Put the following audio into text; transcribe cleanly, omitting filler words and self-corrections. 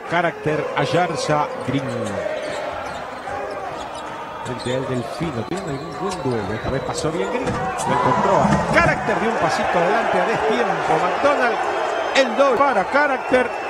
Carácter Ayarza Green. Frente al Delfino, tiene algún buen duelo. Esta vez pasó bien Green. Lo encontró a Carácter de un pasito adelante a destiempo. McDonald, el doble para Carácter.